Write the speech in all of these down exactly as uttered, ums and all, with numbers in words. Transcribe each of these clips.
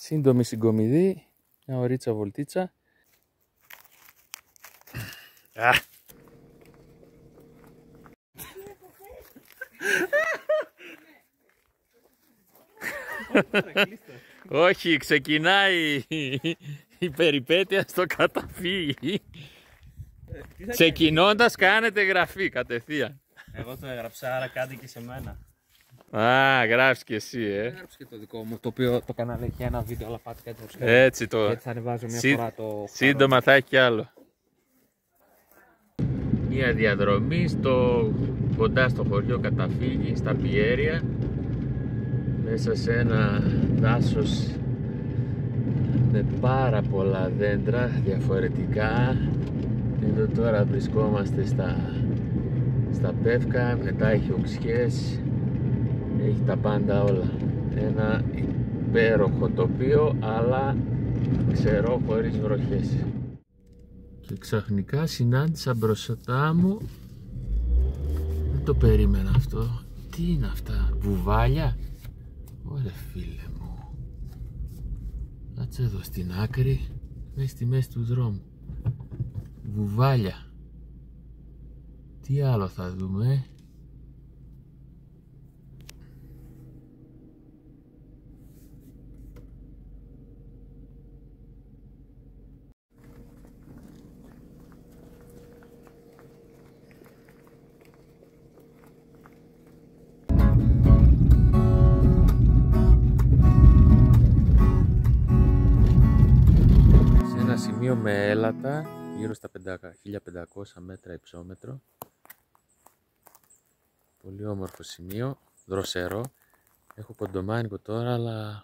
Σύντομη συγκομιδή, μια ωρίτσα βολτίτσα. Α. Όχι, ξεκινάει η περιπέτεια στο καταφύγι. Ξεκινώντας κάνετε γραφή κατευθείαν. Εγώ το έγραψα, άρα κάντε και σε μένα. Α, γράφεις και εσύ, ε. Έγραψα και το δικό μου, το οποίο το κανάλι έχει ένα βίντεο, αλλά πάτε κάτι να Έτσι το. Έτσι θα ανεβάζω μια Σύ... φορά το... Σύντομα θα έχει κι άλλο. Μια διαδρομή στο... κοντά στο χωριό Καταφύγι, στα Πιέρια, μέσα σε ένα δάσος με πάρα πολλά δέντρα διαφορετικά. Εδώ τώρα βρισκόμαστε στα, στα Πεύκα, μετά έχει οξιές, έχει τα πάντα όλα. Ένα υπέροχο τοπίο, αλλά ξερό, χωρίς βροχές. Και ξαφνικά συνάντησα μπροστά μου, δεν το περίμενα αυτό. Τι είναι αυτά, βουβάλια? Ωραία φίλε μου. Κάτσε εδώ στην άκρη, μέσα στη μέση του δρόμου. Βουβάλια. Τι άλλο θα δούμε? Σημείο με έλατα, γύρω στα χίλια πεντακόσια μέτρα υψόμετρο. Πολύ όμορφο σημείο, δροσερό. Έχω κοντομάνικο τώρα, αλλά...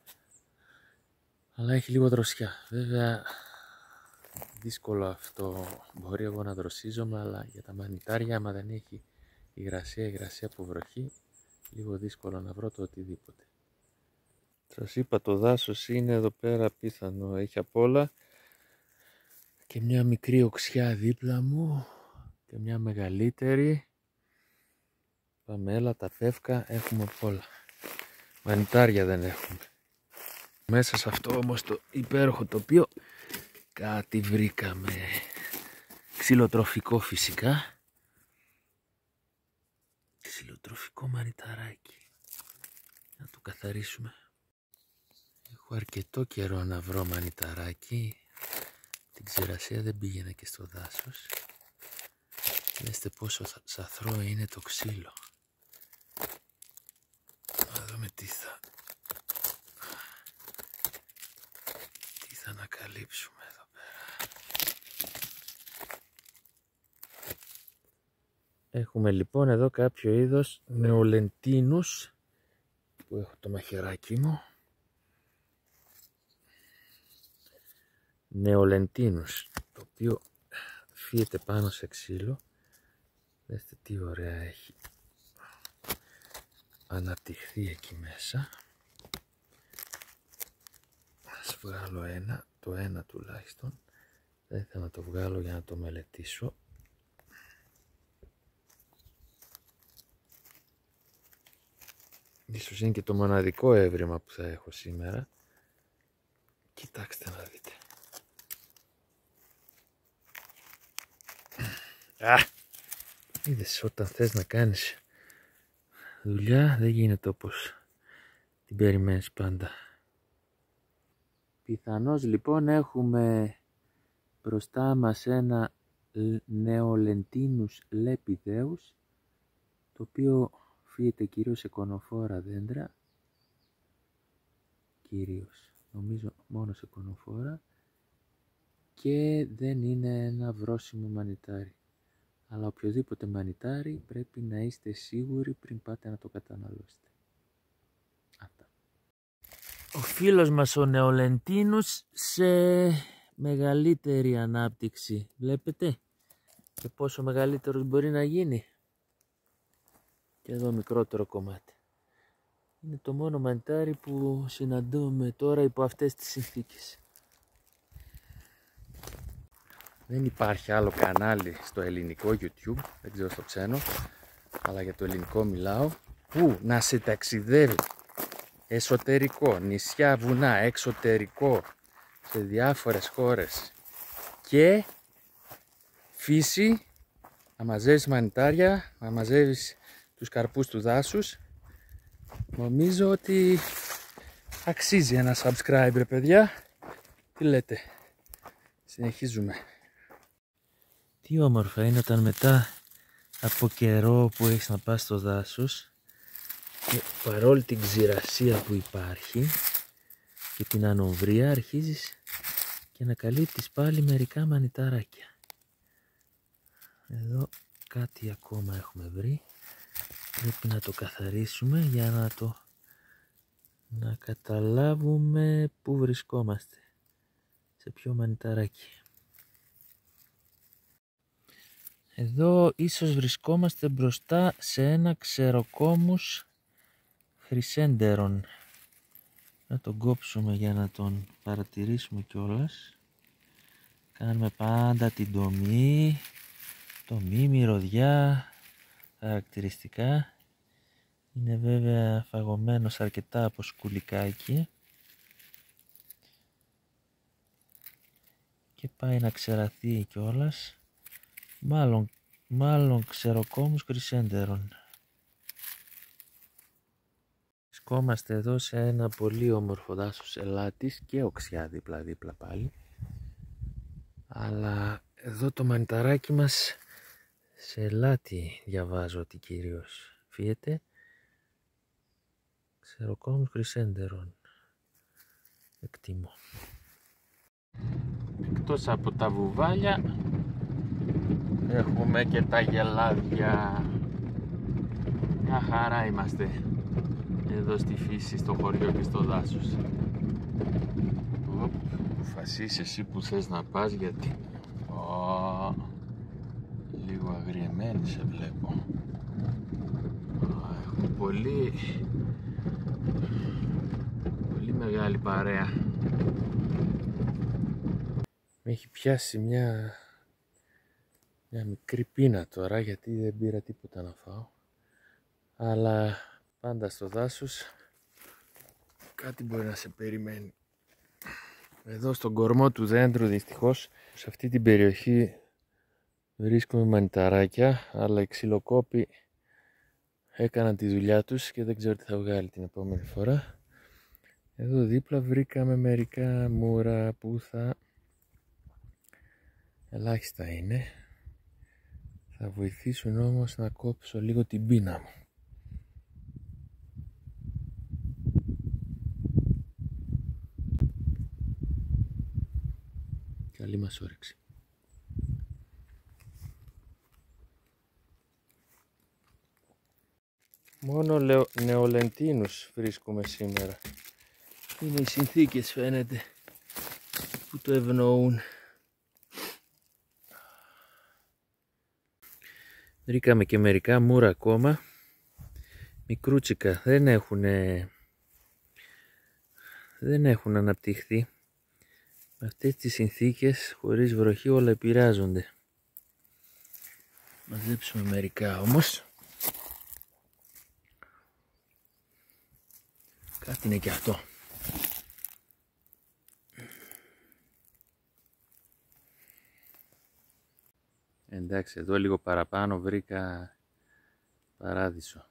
αλλά έχει λίγο δροσιά. Βέβαια, δύσκολο αυτό. Μπορεί εγώ να δροσίζομαι, αλλά για τα μανιτάρια, άμα δεν έχει υγρασία, υγρασία από βροχή, λίγο δύσκολο να βρω το οτιδήποτε. Σας είπα, το δάσος είναι εδώ πέρα απίθανο, έχει απ' όλα. Και μια μικρή οξιά δίπλα μου και μια μεγαλύτερη. Πάμε, έλα, τα Πεύκα έχουμε απ' όλα. Μανιτάρια δεν έχουμε. Μέσα σε αυτό όμως το υπέροχο τοπίο κάτι βρήκαμε. Ξυλοτροφικό φυσικά. Ξυλοτροφικό μανιταράκι. Να το καθαρίσουμε. Έχω αρκετό καιρό να βρω μανιταράκι. Την ξηρασία δεν πήγαινε και στο δάσος. Δέστε πόσο σαθρό είναι το ξύλο. Να δούμε τι θα... τι θα ανακαλύψουμε εδώ πέρα. Έχουμε λοιπόν εδώ κάποιο είδος νεολεντίνους που έχω το μαχαιράκι μου. Νεολεντίνους, το οποίο φύεται πάνω σε ξύλο. Δέστε τι ωραία έχει αναπτυχθεί εκεί μέσα. Ας βγάλω ένα, το ένα τουλάχιστον. Θα ήθελα να το βγάλω για να το μελετήσω. Ίσως είναι και το μοναδικό έβριμα που θα έχω σήμερα. Κοιτάξτε να δείτε. Α, είδες, όταν θες να κάνεις δουλειά δεν γίνεται όπως την περιμένεις πάντα. Πιθανώς λοιπόν έχουμε μπροστά μας ένα νεολεντίνους λεπιδέους, το οποίο φύεται κυρίως σε κονοφόρα δέντρα, κυρίως νομίζω μόνο σε κονοφόρα, και δεν είναι ένα βρώσιμο μανιτάρι. Αλλά οποιοδήποτε μανιτάρι πρέπει να είστε σίγουροι πριν πάτε να το καταναλώσετε. Αυτά. Ο φίλος μας ο νεολεντίνους σε μεγαλύτερη ανάπτυξη. Βλέπετε και πόσο μεγαλύτερος μπορεί να γίνει. Και εδώ μικρότερο κομμάτι. Είναι το μόνο μανιτάρι που συναντούμε τώρα υπό αυτές τις συνθήκες. Δεν υπάρχει άλλο κανάλι στο ελληνικό YouTube, δεν ξέρω στο ξένο, αλλά για το ελληνικό μιλάω, που να σε ταξιδεύει εσωτερικό, νησιά, βουνά, εξωτερικό, σε διάφορες χώρες και φύση, να μαζεύεις μανιτάρια, να μαζεύεις τους καρπούς του δάσους. Νομίζω ότι αξίζει ένα subscribe, ρε παιδιά. Τι λέτε? Συνεχίζουμε. Τι όμορφα είναι όταν μετά από καιρό που έχεις να πας στο δάσος και παρόλη την ξηρασία που υπάρχει και την ανοβρία αρχίζεις και ανακαλύπτεις πάλι μερικά μανιταράκια. Εδώ κάτι ακόμα έχουμε βρει. Πρέπει να το καθαρίσουμε για να το να καταλάβουμε πού βρισκόμαστε, σε ποιο μανιταράκι. Εδώ ίσως βρισκόμαστε μπροστά σε ένα ξεροκόμους χρυσέντερον. Να τον κόψουμε για να τον παρατηρήσουμε κιόλας. Κάνουμε πάντα την τομή, τομή, μυρωδιά, χαρακτηριστικά. Είναι βέβαια φαγωμένος αρκετά από σκουλικάκι και πάει να ξεραθεί κιόλας. Μάλλον, μάλλον ξεροκόμους χρυσέντερον. Βρισκόμαστε εδώ σε ένα πολύ όμορφο δάσος ελάτης και οξιά δίπλα δίπλα πάλι. Αλλά εδώ το μανιταράκι μας σε ελάτι διαβάζω ότι κυρίως φύεται. Ξεροκόμους χρυσέντερον. Εκτιμώ. Εκτός από τα βουβάλια έχουμε και τα γελάδια. Μια χαρά είμαστε εδώ στη φύση, στο χωριό και στο δάσος. Φασίσεις εσύ που θες να πας, γιατί Ω, λίγο αγριεμένη σε βλέπω. Ω, έχουμε πολύ πολύ μεγάλη παρέα. Με έχει πιάσει μια μια μικρή πείνα τώρα, γιατί δεν πήρα τίποτα να φάω. Αλλά πάντα στο δάσος κάτι μπορεί να σε περιμένει. Εδώ στον κορμό του δέντρου, δυστυχώς, σε αυτή την περιοχή βρίσκουμε μανιταράκια, αλλά οι ξυλοκόποι έκαναν τη δουλειά τους και δεν ξέρω τι θα βγάλει την επόμενη φορά. Εδώ δίπλα βρήκαμε μερικά μούρα που θα ελάχιστα είναι. Θα βοηθήσουν όμως να κόψω λίγο την πείνα μου. Καλή μας όρεξη. Μόνο λεω... νεολεντίνους βρίσκουμε σήμερα. Είναι οι συνθήκες, φαίνεται, που το ευνοούν. Βρήκαμε και μερικά μούρα ακόμα. Μικρούτσικα, δεν έχουν δεν έχουν αναπτυχθεί. Με αυτές τις συνθήκες, χωρίς βροχή, όλα επηρεάζονται. Μαζέψουμε μερικά όμως. Κάτι είναι και αυτό. Εντάξει, εδώ λίγο παραπάνω βρήκα παράδεισο.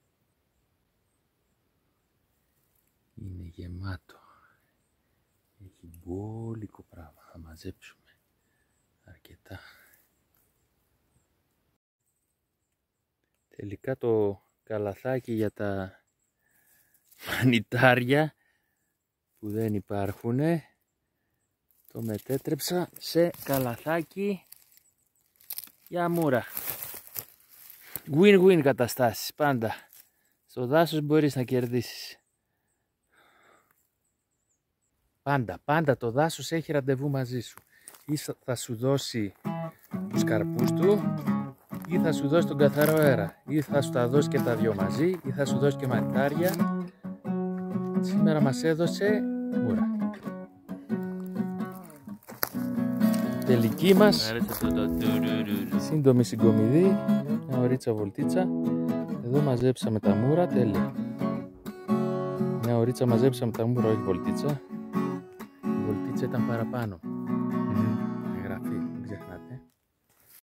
Είναι γεμάτο. Έχει μπόλικο πράγμα. Θα μαζέψουμε αρκετά. Τελικά το καλαθάκι για τα μανιτάρια που δεν υπάρχουν το μετέτρεψα σε καλαθάκι για μούρα. Win-win καταστάσεις πάντα. Στο δάσος μπορείς να κερδίσεις. Πάντα, πάντα το δάσος έχει ραντεβού μαζί σου. Ή θα σου δώσει τους καρπούς του, ή θα σου δώσει τον καθαρό αέρα. Ή θα σου τα δώσει και τα δυο μαζί, ή θα σου δώσει και μανιτάρια. Σήμερα μας έδωσε μούρα. Τελική μας σύντομη συγκομιδή, μια ωρίτσα βολτίτσα. Εδώ μαζέψαμε τα μούρα, τέλεια. Μια ωρίτσα μαζέψαμε τα μούρα, όχι βολτίτσα. Η βολτίτσα ήταν παραπάνω. Mm. Εγγραφή.